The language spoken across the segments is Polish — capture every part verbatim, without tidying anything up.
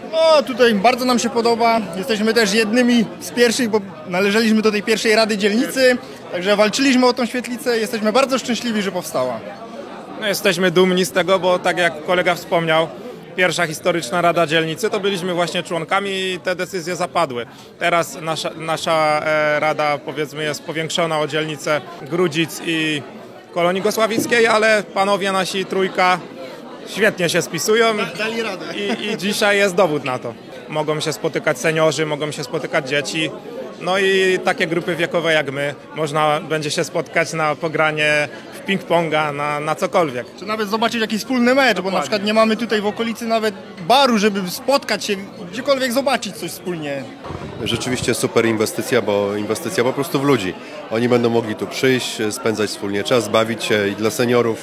No tutaj bardzo nam się podoba. Jesteśmy też jednymi z pierwszych, bo należeliśmy do tej pierwszej Rady Dzielnicy. Także walczyliśmy o tą świetlicę i jesteśmy bardzo szczęśliwi, że powstała. No, jesteśmy dumni z tego, bo tak jak kolega wspomniał, pierwsza historyczna Rada Dzielnicy, to byliśmy właśnie członkami i te decyzje zapadły. Teraz nasza, nasza e, Rada, powiedzmy, jest powiększona o dzielnicę Grudzic i Kolonii Gosławickiej, ale panowie nasi trójka świetnie się spisują Dali radę. I, i dzisiaj jest dowód na to. Mogą się spotykać seniorzy, mogą się spotykać dzieci, no i takie grupy wiekowe jak my, można będzie się spotkać na pogranie w ping-ponga, na, na cokolwiek. Czy nawet zobaczyć jakiś wspólny mecz, Dokładnie. Bo na przykład nie mamy tutaj w okolicy nawet baru, żeby spotkać się, gdziekolwiek zobaczyć coś wspólnie. Rzeczywiście super inwestycja, bo inwestycja po prostu w ludzi. Oni będą mogli tu przyjść, spędzać wspólnie czas, bawić się i dla seniorów,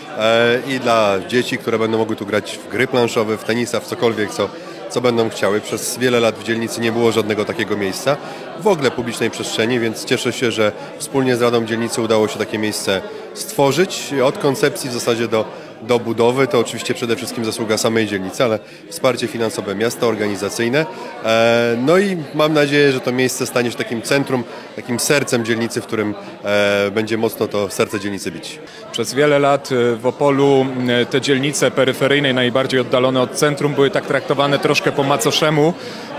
e, i dla dzieci, które będą mogły tu grać w gry planszowe, w tenisa, w cokolwiek, co, co będą chciały. Przez wiele lat w dzielnicy nie było żadnego takiego miejsca, w ogóle publicznej przestrzeni, więc cieszę się, że wspólnie z Radą Dzielnicy udało się takie miejsce stworzyć. Od koncepcji w zasadzie do, do budowy, to oczywiście przede wszystkim zasługa samej dzielnicy, ale wsparcie finansowe miasta, organizacyjne. E, no i mam nadzieję, że to miejsce stanie się takim centrum, takim sercem dzielnicy, w którym e, będzie mocno to serce dzielnicy bić. Przez wiele lat w Opolu te dzielnice peryferyjne, najbardziej oddalone od centrum, były tak traktowane troszkę po macoszemu.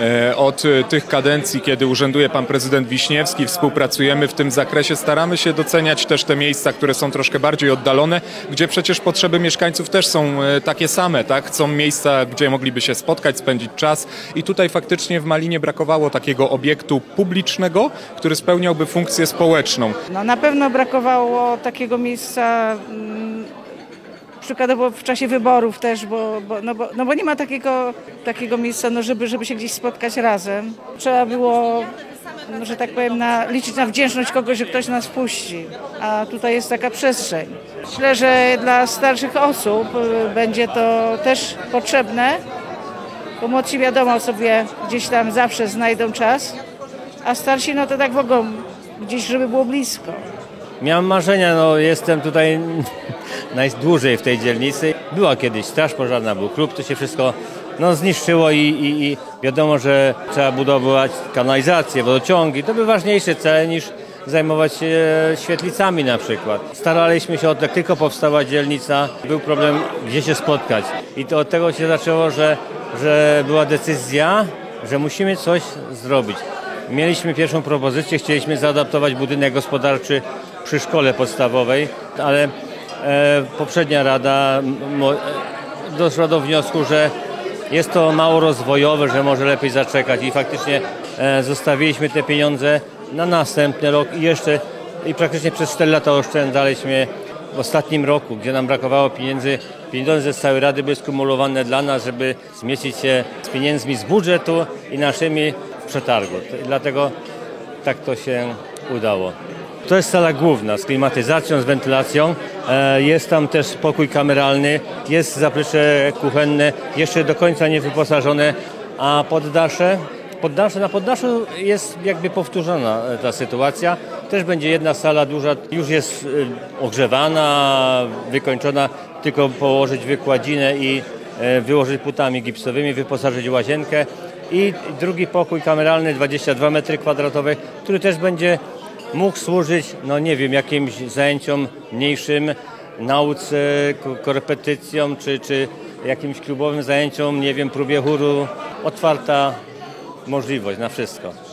Od tych kadencji, kiedy urzęduje pan prezydent Wiśniewski, współpracujemy w tym zakresie, staramy się doceniać też te miejsca, które są troszkę bardziej oddalone, gdzie przecież potrzeby mieszkańców też są takie same, tak? Są miejsca, gdzie mogliby się spotkać, spędzić czas i tutaj faktycznie w Malinie brakowało takiego obiektu publicznego, który spełniałby funkcję społeczną. No na pewno brakowało takiego miejsca, mm, przykładowo w czasie wyborów też, bo, bo, no, bo, no bo nie ma takiego, takiego miejsca, no żeby, żeby się gdzieś spotkać razem. Trzeba było, no, że tak powiem, na, liczyć na wdzięczność kogoś, że ktoś nas puści, a tutaj jest taka przestrzeń. Myślę, że dla starszych osób będzie to też potrzebne, bo młodsi wiadomo sobie gdzieś tam zawsze znajdą czas, a starsi no to tak mogą gdzieś, żeby było blisko. Miałem marzenia, no jestem tutaj najdłużej w tej dzielnicy. Była kiedyś straż pożarna, był klub, to się wszystko no, zniszczyło i, i, i wiadomo, że trzeba budować kanalizację, wodociągi. To by ważniejsze cele niż zajmować się świetlicami na przykład. Staraliśmy się, od jak tylko powstała dzielnica, był problem, gdzie się spotkać. I to od tego się zaczęło, że, że była decyzja, że musimy coś zrobić. Mieliśmy pierwszą propozycję, chcieliśmy zaadaptować budynek gospodarczy przy szkole podstawowej, ale e, poprzednia rada mo, doszła do wniosku, że jest to mało rozwojowe, że może lepiej zaczekać i faktycznie e, zostawiliśmy te pieniądze na następny rok i jeszcze i praktycznie przez cztery lata oszczędzaliśmy w ostatnim roku, gdzie nam brakowało pieniędzy. Pieniądze z całej Rady były skumulowane dla nas, żeby zmieścić się z pieniędzmi z budżetu i naszymi w przetargu. Dlatego tak to się udało. To jest sala główna z klimatyzacją, z wentylacją. Jest tam też pokój kameralny, jest zaplecze kuchenne, jeszcze do końca nie wyposażone, a poddasze, poddasze, na poddaszu jest jakby powtórzona ta sytuacja. Też będzie jedna sala duża, już jest ogrzewana, wykończona, tylko położyć wykładzinę i wyłożyć płótami gipsowymi, wyposażyć łazienkę. I drugi pokój kameralny, dwadzieścia dwa metry kwadratowe, który też będzie mógł służyć, no nie wiem, jakimś zajęciom mniejszym, nauce, korepetycjom, czy, czy jakimś klubowym zajęciom, nie wiem, próbie chóru. Otwarta możliwość na wszystko.